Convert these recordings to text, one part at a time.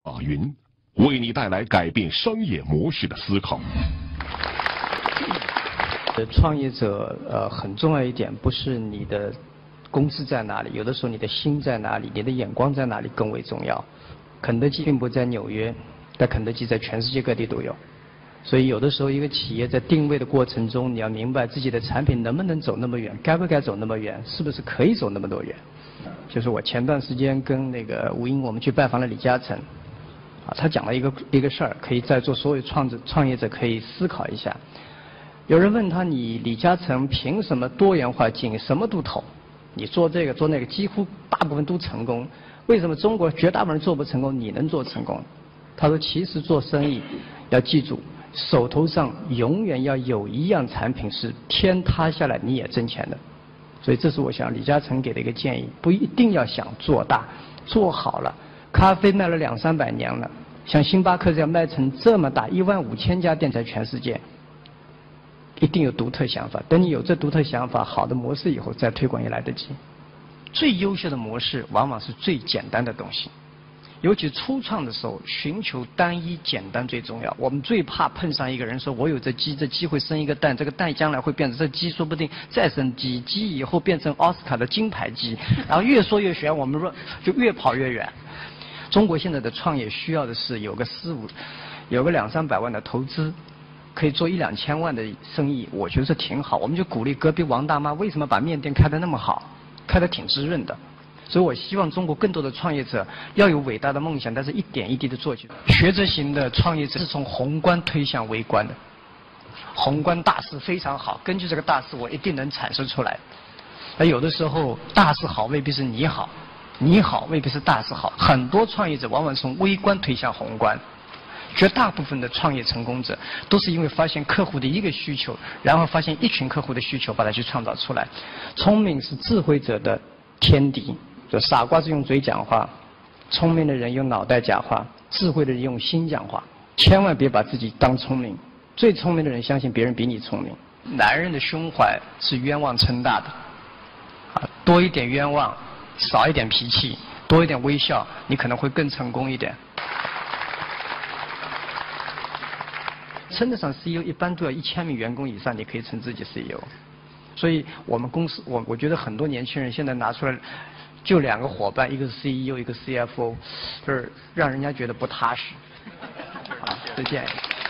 马云为你带来改变商业模式的思考。 创业者很重要一点，不是你的公司在哪里，有的时候你的心在哪里，你的眼光在哪里更为重要。肯德基并不在纽约，但肯德基在全世界各地都有。所以有的时候一个企业在定位的过程中，你要明白自己的产品能不能走那么远，该不该走那么远，是不是可以走那么多远。就是我前段时间跟那个吴英我们去拜访了李嘉诚，他讲了一个事儿，可以在座所有创业者可以思考一下。有人问他，你李嘉诚凭什么多元化经营，什么都投？你做这个做那个，几乎大部分都成功，为什么中国绝大部分人做不成功，你能做成功？他说，其实做生意要记住，手头上永远要有一样产品是天塌下来你也挣钱的。所以这是我想李嘉诚给的一个建议，不一定要想做大，做好了，咖啡卖了200-300年了，像星巴克这样卖成这么大，15000家店在全世界。一定有独特想法，等你有这独特想法，好的模式以后再推广也来得及。最优秀的模式往往是最简单的东西，尤其初创的时候，寻求单一简单最重要。我们最怕碰上一个人说，我有这鸡会生一个蛋，这个蛋将来会变成这鸡，说不定再生鸡，鸡以后变成奥斯卡的金牌鸡，然后越说越玄，我们说就越跑越远。中国现在的创业需要的是有个200-300万的投资。可以做1-2千万的生意，我觉得这挺好。我们就鼓励隔壁王大妈为什么把面店开得那么好，开得挺滋润的。所以我希望中国更多的创业者要有伟大的梦想，但是一点一滴的做起来。学者型的创业者是从宏观推向微观的，宏观大势非常好，根据这个大势我一定能产生出来。而有的时候大势好未必是你好，你好未必是大势好。很多创业者往往从微观推向宏观。绝大部分的创业成功者都是因为发现客户的一个需求，然后发现一群客户的需求，把它去创造出来。聪明是智慧者的天敌，就傻瓜是用嘴讲话，聪明的人用脑袋讲话，智慧的人用心讲话。千万别把自己当聪明，最聪明的人相信别人比你聪明。男人的胸怀是冤枉撑大的，多一点冤枉，少一点脾气，多一点微笑，你可能会更成功一点。称得上 CEO 一般都要1000名员工以上，你可以称自己 CEO。所以我们公司，我觉得很多年轻人现在拿出来就2个伙伴，一个是 CEO， 一个 CFO， 就是让人家觉得不踏实。是这样。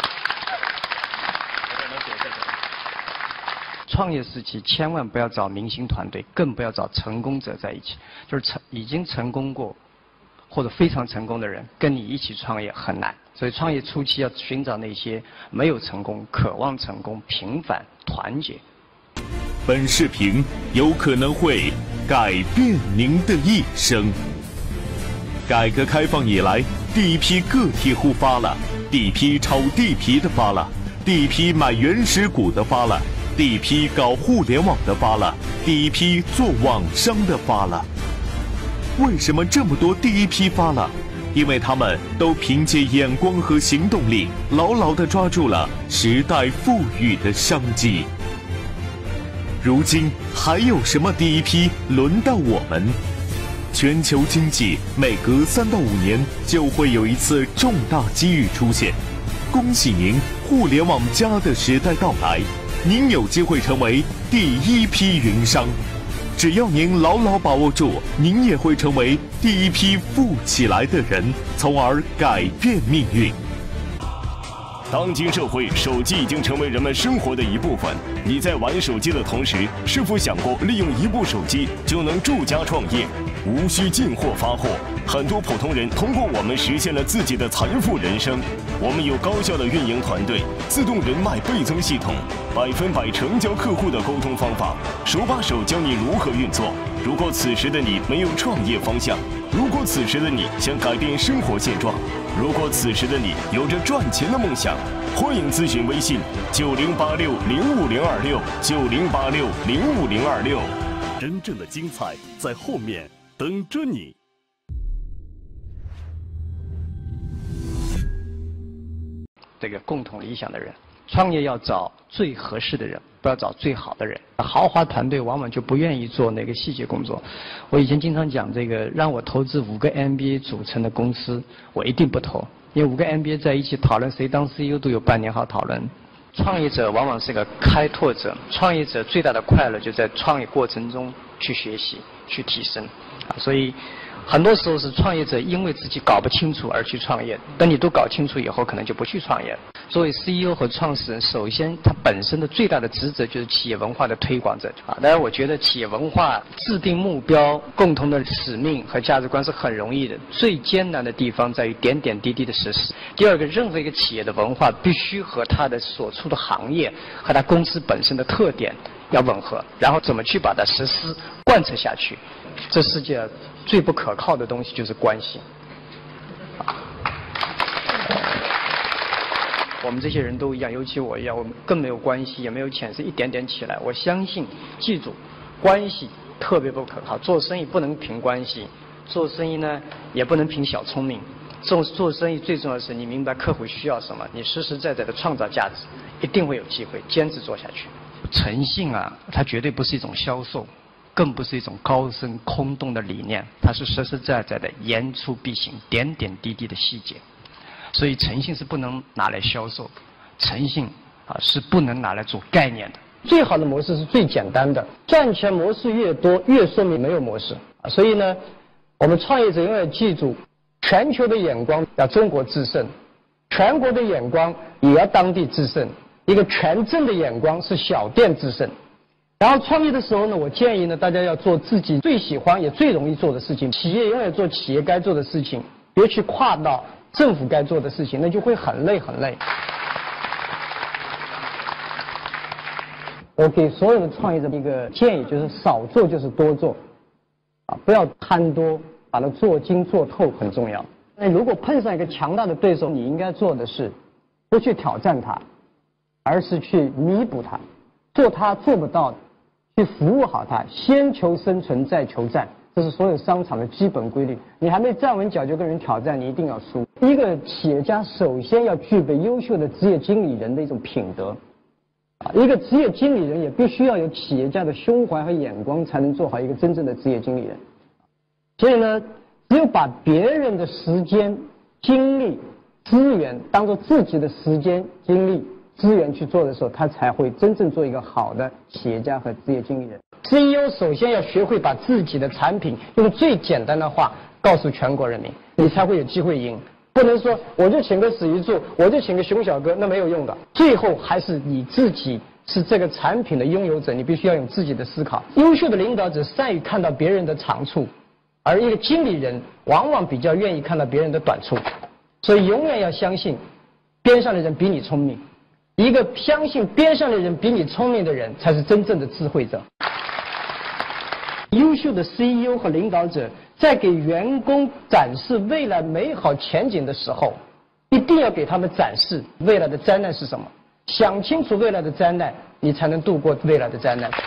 创业时期千万不要找明星团队，更不要找成功者在一起，就是已经成功过或者非常成功的人跟你一起创业很难。所以创业初期要寻找那些没有成功、渴望成功、平凡、团结。 本视频有可能会改变您的一生。改革开放以来，第一批个体户发了，第一批炒地皮的发了，第一批买原始股的发了，第一批搞互联网的发了，第一批做网商的发了。为什么这么多第一批发了？因为他们都凭借眼光和行动力，牢牢地抓住了时代赋予的商机。如今还有什么第一批轮到我们？全球经济每隔3到5年就会有一次重大机遇出现。恭喜您，互联网+的时代到来，您有机会成为第一批云商。只要您牢牢把握住，您也会成为第一批富起来的人，从而改变命运。 当今社会，手机已经成为人们生活的一部分。你在玩手机的同时，是否想过利用一部手机就能住家创业，无需进货发货？很多普通人通过我们实现了自己的财富人生。我们有高效的运营团队，自动人脉倍增系统，100%成交客户的沟通方法，手把手教你如何运作。如果此时的你没有创业方向，如果此时的你想改变生活现状，如果此时的你有着赚钱的梦想，欢迎咨询微信9086-05026，9086-05026。 真正的精彩在后面等着你。 这个共同理想的人， 创业要找最合适的人，不要找最好的人。豪华团队往往就不愿意做那个细节工作。我以前经常讲这个，让我投资5个 MBA 组成的公司，我一定不投，因为5个 MBA 在一起讨论谁当 CEO 都有半年好讨论。创业者往往是个开拓者，创业者最大的快乐就在创业过程中去学习、去提升。所以很多时候是创业者因为自己搞不清楚而去创业，等你都搞清楚以后，可能就不去创业了。作为 CEO 和创始人，首先他本身的最大的职责就是企业文化的推广者啊。当然，我觉得企业文化制定目标、共同的使命和价值观是很容易的，最艰难的地方在于点点滴滴的实施。第二个，任何一个企业的文化必须和它的所处的行业和它公司本身的特点要吻合，然后怎么去把它实施、贯彻下去。这世界最不可靠的东西就是关系。我们这些人都一样，尤其我一样，我们更没有关系，也没有钱，是一点点起来。我相信，记住，关系特别不可靠。做生意不能凭关系，做生意呢也不能凭小聪明。做生意最重要的是你明白客户需要什么，你实实在在的创造价值，一定会有机会坚持做下去。诚信啊，它绝对不是一种销售，更不是一种高深空洞的理念，它是实实在在的言出必行，点点滴滴的细节。所以诚信是不能拿来销售，诚信是不能拿来做概念的。最好的模式是最简单的，赚钱模式越多，越说明没有模式。所以呢，我们创业者永远记住，全球的眼光要中国制胜，全国的眼光也要当地制胜，一个全镇的眼光是小店制胜。然后创业的时候呢，我建议呢，大家要做自己最喜欢也最容易做的事情。企业永远做企业该做的事情，别去跨到政府该做的事情，那就会很累很累。我给所有的创业者一个建议，就是少做就是多做，不要贪多，把它做精做透很重要。那如果碰上一个强大的对手，你应该做的是不去挑战他，而是去弥补他，做他做不到的，去服务好他，先求生存再求战。这是所有商场的基本规律。你还没站稳脚就跟人挑战，你一定要输。一个企业家首先要具备优秀的职业经理人的一种品德，一个职业经理人也必须要有企业家的胸怀和眼光，才能做好一个真正的职业经理人。所以呢，只有把别人的时间、精力、资源当做自己的时间、精力、资源去做的时候，他才会真正做一个好的企业家和职业经理人。CEO 首先要学会把自己的产品用最简单的话告诉全国人民，你才会有机会赢。不能说我就请个史玉柱，我就请个熊小哥，那没有用的。最后还是你自己是这个产品的拥有者，你必须要用自己的思考。优秀的领导者善于看到别人的长处，而一个经理人往往比较愿意看到别人的短处。所以永远要相信边上的人比你聪明，一个相信边上的人比你聪明的人才是真正的智慧者。优秀的 CEO 和领导者在给员工展示未来美好前景的时候，一定要给他们展示未来的灾难是什么。想清楚未来的灾难，你才能度过未来的灾难。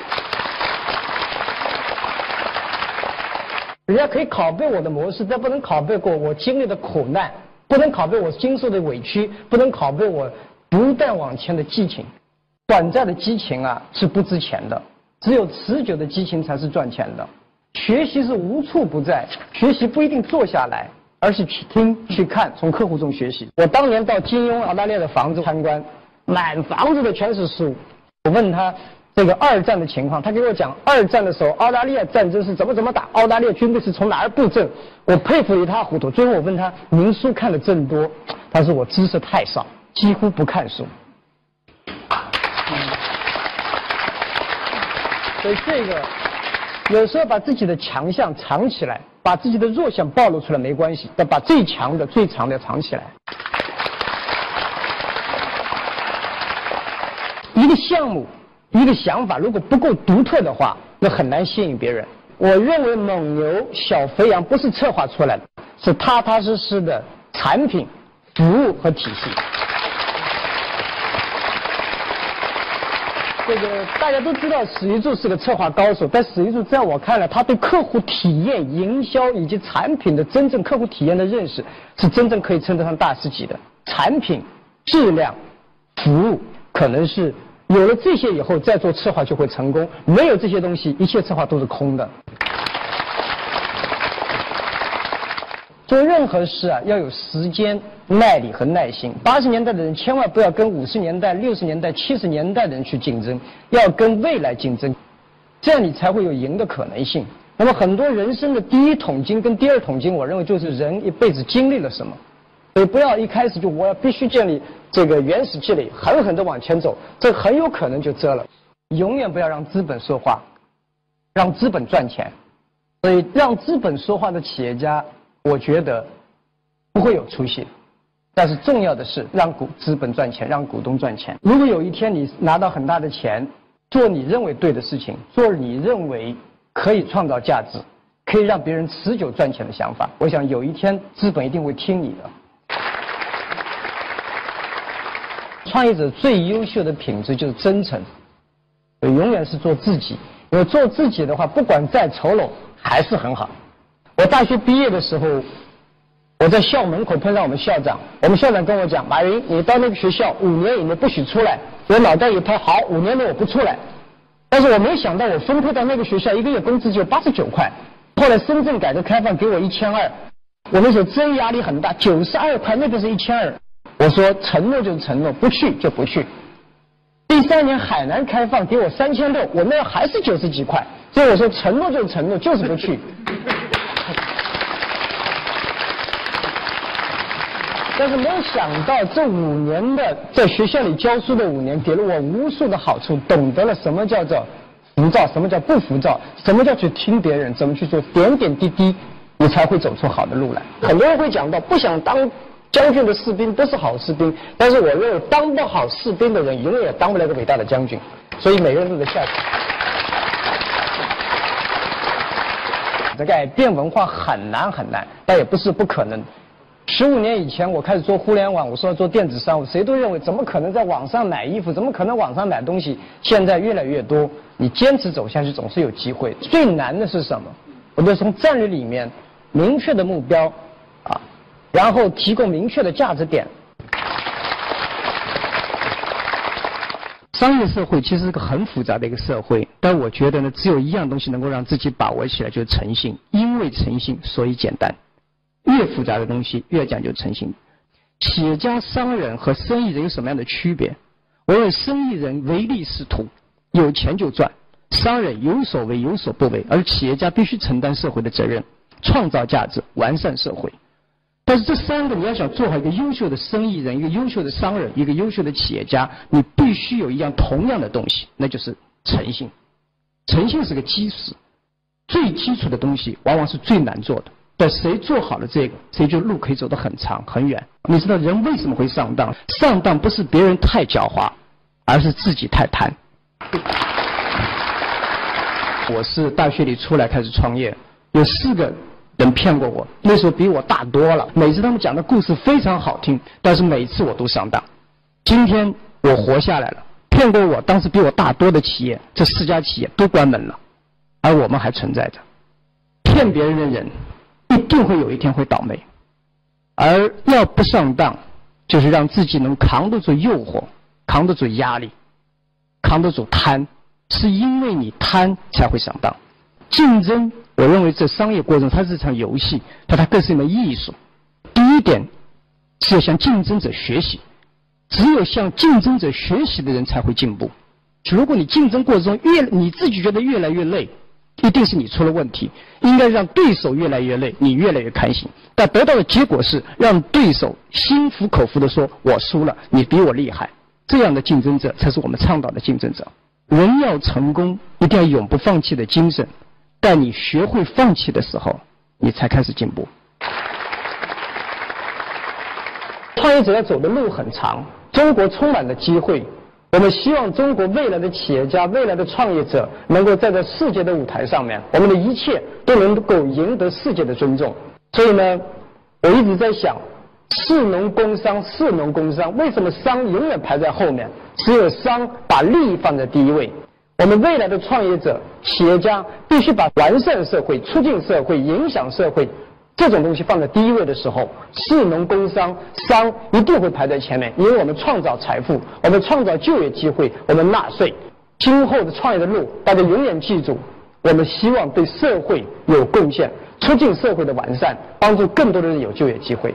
人家可以拷贝我的模式，但不能拷贝过我经历的苦难，不能拷贝我经受的委屈，不能拷贝我不断往前的激情。短暂的激情啊是不值钱的，只有持久的激情才是赚钱的。学习是无处不在，学习不一定坐下来，而是去听去看，从客户中学习。我当年到金庸澳大利亚的房子参观，满房子的全是书。我问他这个二战的情况，他给我讲二战的时候澳大利亚战争是怎么打，澳大利亚军队是从哪儿布阵，我佩服一塌糊涂。最后我问他您书看的真多，他说我知识太少，几乎不看书。所以这个有时候把自己的强项藏起来，把自己的弱项暴露出来没关系，但把最强的最长的藏起来。一个项目一个想法如果不够独特的话，那很难吸引别人。我认为蒙牛小肥羊不是策划出来的，是踏踏实实的产品服务和体系。这个大家都知道史玉柱是个策划高手，但史玉柱在我看来，他对客户体验、营销以及产品的真正客户体验的认识，是真正可以称得上大师级的。产品、质量、服务、 可能是有了这些以后再做策划就会成功，没有这些东西，一切策划都是空的。做任何事啊，要有时间、耐力和耐心。80年代的人千万不要跟50年代、60年代、70年代的人去竞争，要跟未来竞争，这样你才会有赢的可能性。那么很多人生的第一桶金跟第二桶金，我认为就是人一辈子经历了什么。所以不要一开始就我要必须建立这个原始积累，狠狠地往前走，这很有可能就折了。永远不要让资本说话，让资本赚钱。所以让资本说话的企业家，我觉得不会有出息。但是重要的是让资本赚钱，让股东赚钱。如果有一天你拿到很大的钱，做你认为对的事情，做你认为可以创造价值，可以让别人持久赚钱的想法，我想有一天资本一定会听你的。创业者最优秀的品质就是真诚，永远是做自己。因为做自己的话，不管再丑陋还是很好。我大学毕业的时候，我在校门口碰到我们校长，我们校长跟我讲：“马云，你到那个学校5年以内不许出来。”我脑袋一拍，好，5年内我不出来。但是我没想到，我分配到那个学校，1个月工资就89块。后来深圳改革开放给我1200，我那时候真压力很大，92块，那个是1200。我说承诺就是承诺，不去就不去。第3年海南开放给我3600，我那还是90几块。所以我说承诺就是承诺，就是不去。但是没有想到这5年的在学校里教书的5年，给了我无数的好处，懂得了什么叫做浮躁，什么叫不浮躁，什么叫去听别人，怎么去做，点点滴滴，你才会走出好的路来。很多人会讲到，不想当将军的士兵都是好士兵，但是我认为当不好士兵的人，永远也当不了个伟大的将军。所以每个人都得下去。改变文化很难很难，但也不是不可能。15年以前我开始做互联网，我说要做电子商务，谁都认为怎么可能在网上买衣服，怎么可能网上买东西？现在越来越多，你坚持走下去总是有机会。最难的是什么？我就从战略里面明确的目标啊，然后提供明确的价值点。商业社会其实是个很复杂的一个社会，但我觉得呢，只有一样东西能够让自己把握起来，就是诚信。因为诚信，所以简单。越复杂的东西越讲究诚信。企业家、商人和生意人有什么样的区别？我认为生意人唯利是图，有钱就赚；商人有所为有所不为，而企业家必须承担社会的责任，创造价值，完善社会。但是这3个你要想做好一个优秀的生意人，一个优秀的商人，一个优秀的企业家，你必须有一样同样的东西，那就是诚信。诚信是个基石，最基础的东西往往是最难做的。但谁做好了这个，谁就路可以走得很长很远。你知道人为什么会上当？上当不是别人太狡猾，而是自己太贪。我是大学里出来开始创业，有4个人骗过我，那时候比我大多了。每次他们讲的故事非常好听，但是每次我都上当。今天我活下来了，骗过我当时比我大多的企业，这4家企业都关门了，而我们还存在着。骗别人的人一定会有一天会倒霉，而要不上当，就是让自己能扛得住诱惑，扛得住压力，扛得住贪，是因为你贪才会上当。竞争，我认为这商业过程它是一场游戏，它更是一门艺术。第一点是要向竞争者学习，只有向竞争者学习的人才会进步。如果你竞争过程中你自己觉得越来越累，一定是你出了问题，应该让对手越来越累，你越来越开心。但得到的结果是让对手心服口服地说我输了，你比我厉害。这样的竞争者才是我们倡导的竞争者。人要成功，一定要永不放弃的精神，但你学会放弃的时候，你才开始进步。创业者要走的路很长，中国充满了机会。我们希望中国未来的企业家、未来的创业者能够站在世界的舞台上面，我们的一切都能够赢得世界的尊重。所以呢，我一直在想，士农工商，士农工商，为什么商永远排在后面？只有商把利益放在第一位。我们未来的创业者、企业家必须把完善社会、促进社会、影响社会这种东西放在第一位的时候，士农工商一定会排在前面，因为我们创造财富，我们创造就业机会，我们纳税。今后的创业的路，大家永远记住，我们希望对社会有贡献，促进社会的完善，帮助更多的人有就业机会。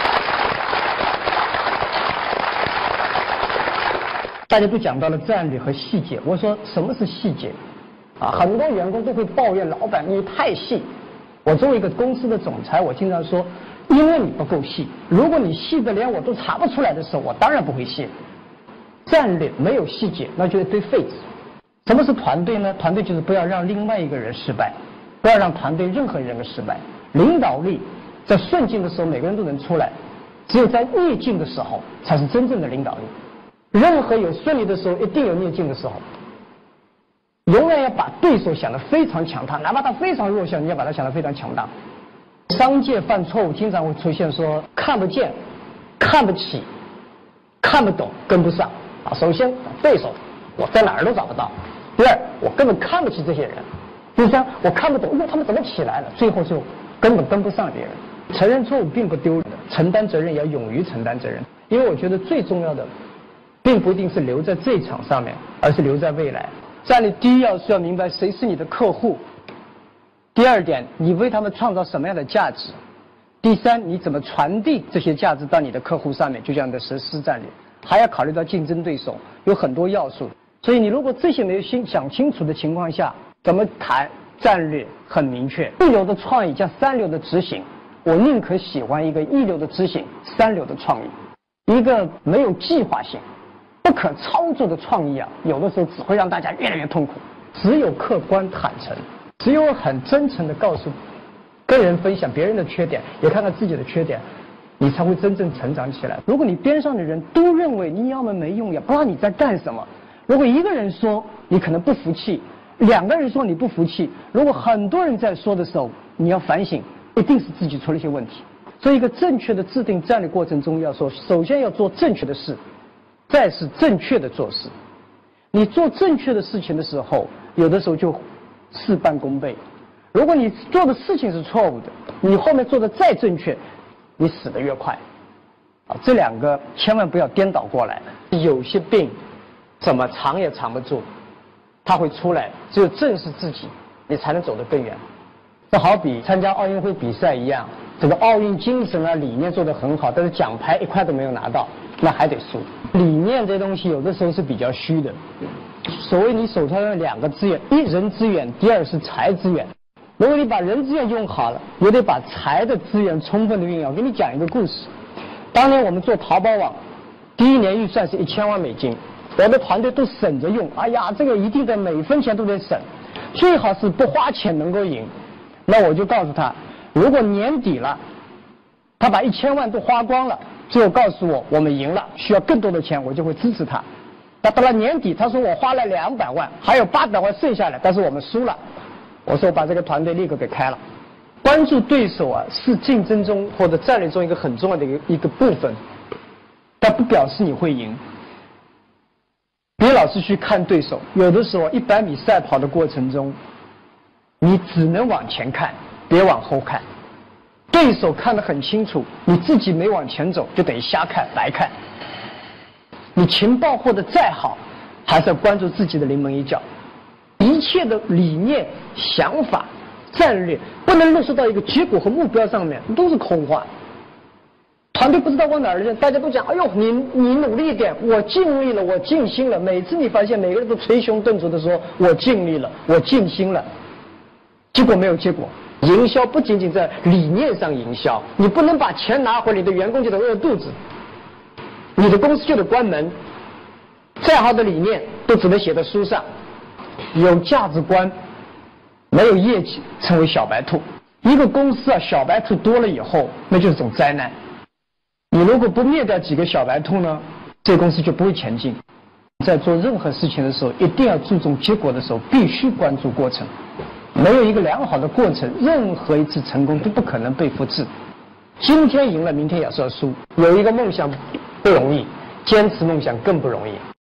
大家都讲到了战略和细节，我说什么是细节？很多员工都会抱怨老板你太细。我作为一个公司的总裁，我经常说，因为你不够细。如果你细得连我都查不出来的时候，我当然不会细。战略没有细节，那就是一堆废纸。什么是团队呢？团队就是不要让另外一个人失败，不要让团队任何人失败。领导力在顺境的时候每个人都能出来，只有在逆境的时候才是真正的领导力。任何有顺利的时候，一定有逆境的时候。永远要把对手想得非常强大，哪怕他非常弱小，你要把他想得非常强大。商界犯错误经常会出现说看不见、看不起、看不懂、跟不上。首先对手我在哪儿都找不到，第二我根本看不起这些人，第三我看不懂他们怎么起来了，最后就根本跟不上别人。承认错误并不丢人，承担责任也要勇于承担责任。因为我觉得最重要的并不一定是留在这一场上面，而是留在未来。战略第一要是要明白谁是你的客户，第二点你为他们创造什么样的价值，第三你怎么传递这些价值到你的客户上面，就这样的实施战略。还要考虑到竞争对手，有很多要素。所以你如果这些没有想清楚的情况下，怎么谈战略很明确，一流的创意加三流的执行，我宁可喜欢一个一流的执行，三流的创意。一个没有计划性不可操作的创意有的时候只会让大家越来越痛苦。只有客观坦诚，只有很真诚的告诉跟人分享别人的缺点，也看看自己的缺点，你才会真正成长起来。如果你边上的人都认为你要么没用，也不知道你在干什么，如果一个人说你可能不服气，两个人说你不服气，如果很多人在说的时候，你要反省，一定是自己出了一些问题。所以一个正确的制定战略过程中要说，首先要做正确的事，再是正确的做事。你做正确的事情的时候，有的时候就事半功倍。如果你做的事情是错误的，你后面做的再正确，你死得越快。这两个千万不要颠倒过来。有些病怎么藏也藏不住，它会出来，只有正视自己，你才能走得更远。这好比参加奥运会比赛一样，这个奥运精神理念做得很好，但是奖牌一块都没有拿到，那还得输。理念这东西有的时候是比较虚的。所谓你手上有两个资源，一人资源，第二是财资源。如果你把人资源用好了，也得把财的资源充分的运用。我给你讲一个故事。当年我们做淘宝网，第一年预算是1000万美金，我的团队都省着用。哎呀，这个一定得每分钱都得省，最好是不花钱能够赢。那我就告诉他，如果年底了，他把1000万都花光了，最后告诉我们赢了，需要更多的钱，我就会支持他。那到了年底，他说我花了200万，还有800万剩下来，但是我们输了。我说我把这个团队立刻给开了。关注对手是竞争中或者战略中一个很重要的一个部分，但不表示你会赢。别老是去看对手，有的时候100米赛跑的过程中，你只能往前看，别往后看。对手看得很清楚，你自己没往前走，就等于瞎看白看。你情报获得再好，还是要关注自己的临门一脚。一切的理念、想法、战略不能落实到一个结果和目标上面，都是空话。团队不知道往哪儿去，大家都讲，哎呦，你努力一点，我尽力了，我尽心了。每次你发现每个人都捶胸顿足的说，我尽力了，我尽心了，结果没有结果。营销不仅仅在理念上营销，你不能把钱拿回，你的员工就得饿肚子，你的公司就得关门。再好的理念都只能写在书上。有价值观，没有业绩，成为小白兔。一个公司小白兔多了以后，那就是种灾难。你如果不灭掉几个小白兔呢，这个公司就不会前进。在做任何事情的时候，一定要注重结果的时候，必须关注过程。没有一个良好的过程，任何一次成功都不可能被复制。今天赢了，明天也是要输。有一个梦想不容易，坚持梦想更不容易。